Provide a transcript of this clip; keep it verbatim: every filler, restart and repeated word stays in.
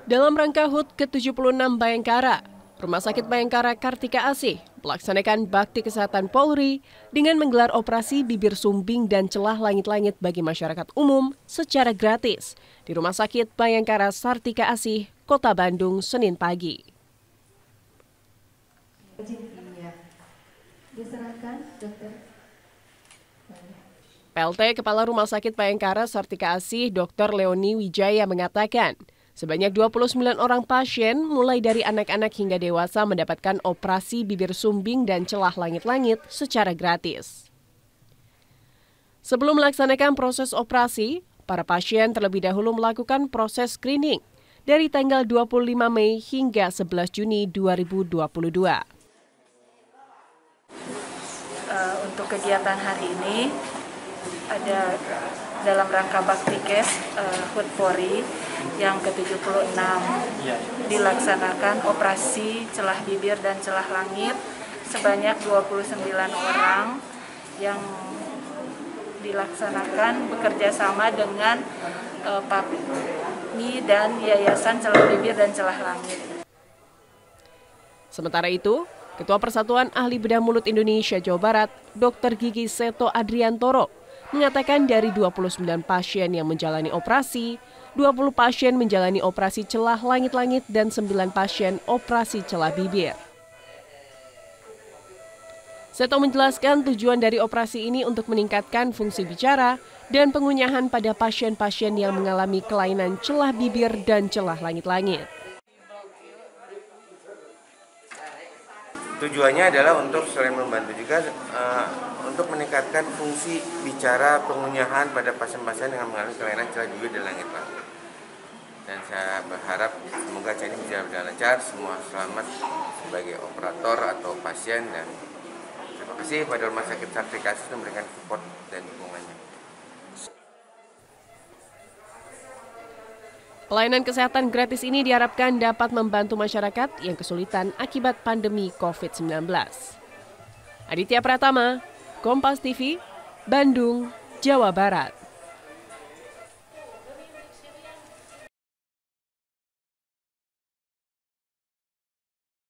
Dalam rangka H U T ke tujuh puluh enam Bayangkara, Rumah Sakit Bayangkara Kartika Asih melaksanakan bakti kesehatan Polri dengan menggelar operasi bibir sumbing dan celah langit-langit bagi masyarakat umum secara gratis di Rumah Sakit Bayangkara Sartika Asih, Kota Bandung, Senin pagi. P L T Kepala Rumah Sakit Bayangkara Sartika Asih, Doktor Leoni Wijaya mengatakan, sebanyak dua puluh sembilan orang pasien, mulai dari anak-anak hingga dewasa mendapatkan operasi bibir sumbing dan celah langit-langit secara gratis. Sebelum melaksanakan proses operasi, para pasien terlebih dahulu melakukan proses screening dari tanggal dua puluh lima Mei hingga sebelas Juni dua ribu dua puluh dua. Uh, untuk kegiatan hari ini, ada dalam rangka Baktikes uh, H U T Polri yang ke tujuh puluh enam dilaksanakan operasi celah bibir dan celah langit sebanyak dua puluh sembilan orang yang dilaksanakan bekerja sama dengan uh, P A P M I dan Yayasan Celah Bibir dan Celah Langit. Sementara itu, Ketua Persatuan Ahli Bedah Mulut Indonesia Jawa Barat, Dokter Gigi Seto Adriantoro, mengatakan dari dua puluh sembilan pasien yang menjalani operasi, dua puluh pasien menjalani operasi celah langit-langit dan sembilan pasien operasi celah bibir. Seto menjelaskan tujuan dari operasi ini untuk meningkatkan fungsi bicara dan pengunyahan pada pasien-pasien yang mengalami kelainan celah bibir dan celah langit-langit. Tujuannya adalah untuk selain membantu juga uh, untuk meningkatkan fungsi bicara pengunyahan pada pasien-pasien yang mengalami kelainan celah bibir dan langit-langit. Dan saya berharap semoga acara ini bisa berjalan lancar, semua selamat sebagai operator atau pasien, dan terima kasih pada Rumah Sakit Sartika Asih memberikan support dan dukungannya. Pelayanan kesehatan gratis ini diharapkan dapat membantu masyarakat yang kesulitan akibat pandemi COVID sembilan belas. Aditya Pratama, Kompas T V, Bandung, Jawa Barat.